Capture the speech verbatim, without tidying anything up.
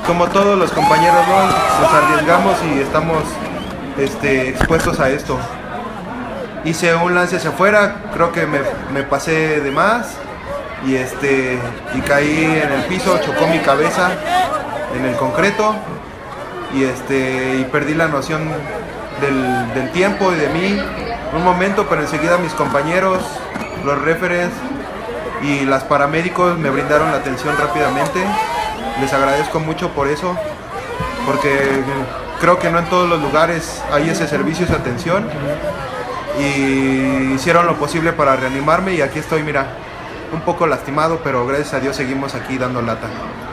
como todos los compañeros, ¿no? Nos arriesgamos y estamos este, expuestos a esto. Hice un lance hacia afuera, creo que me, me pasé de más y, este, y caí en el piso, chocó mi cabeza en el concreto y, este, y perdí la noción del, del tiempo y de mí un momento, pero enseguida mis compañeros, los referees y las paramédicos me brindaron la atención rápidamente. Les agradezco mucho por eso, porque creo que no en todos los lugares hay ese servicio, esa atención, y hicieron lo posible para reanimarme y aquí estoy, mira, un poco lastimado, pero gracias a Dios seguimos aquí dando lata.